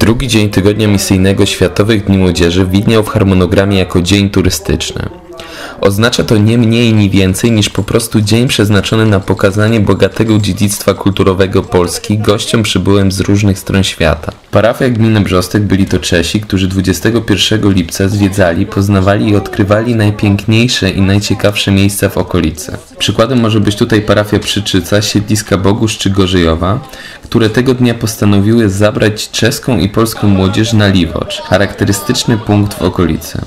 Drugi dzień tygodnia misyjnego Światowych Dni Młodzieży widniał w harmonogramie jako dzień turystyczny. Oznacza to nie mniej ni więcej niż po prostu dzień przeznaczony na pokazanie bogatego dziedzictwa kulturowego Polski gościom przybyłym z różnych stron świata. Parafia gminy Brzostek byli to Czesi, którzy 21 lipca zwiedzali, poznawali i odkrywali najpiękniejsze i najciekawsze miejsca w okolicy. Przykładem może być tutaj parafia Przyczyca, siedliska Bogusz czy Gorzyjowa, które tego dnia postanowiły zabrać czeską i polską młodzież na Liwocz, charakterystyczny punkt w okolicy.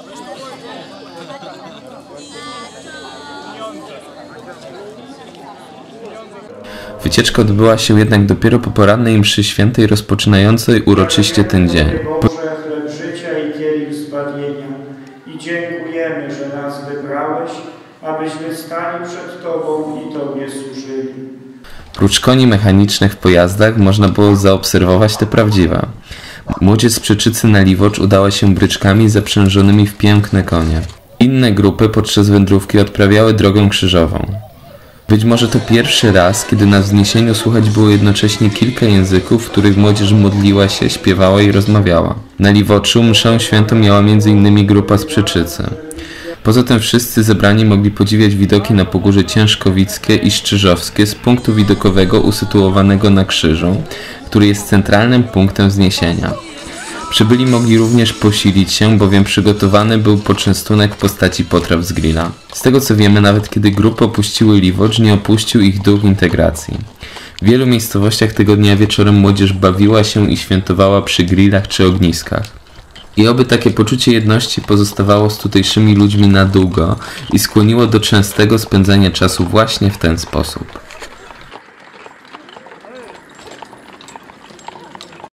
Wycieczka odbyła się jednak dopiero po porannej mszy świętej rozpoczynającej uroczyście ten dzień. Boże, chleb życia i kielich zbawienia. I dziękujemy, że nas wybrałeś, abyśmy stali przed Tobą i Tobie służyli. Prócz koni mechanicznych w pojazdach można było zaobserwować te prawdziwe. Młodzież z Przyczycy na Liwocz udała się bryczkami zaprzężonymi w piękne konie. Inne grupy podczas wędrówki odprawiały drogę krzyżową. Być może to pierwszy raz, kiedy na wzniesieniu słychać było jednocześnie kilka języków, w których młodzież modliła się, śpiewała i rozmawiała. Na Liwoczu mszę świętą miała m.in. grupa z Przyczycy. Poza tym wszyscy zebrani mogli podziwiać widoki na Pogórze Ciężkowickie i Szczyżowskie z punktu widokowego usytuowanego na krzyżu, który jest centralnym punktem wzniesienia. Przybyli mogli również posilić się, bowiem przygotowany był poczęstunek w postaci potraw z grilla. Z tego co wiemy, nawet kiedy grupy opuściły Liwocz, nie opuścił ich duch integracji. W wielu miejscowościach tego dnia wieczorem młodzież bawiła się i świętowała przy grillach czy ogniskach. I oby takie poczucie jedności pozostawało z tutejszymi ludźmi na długo i skłoniło do częstego spędzania czasu właśnie w ten sposób.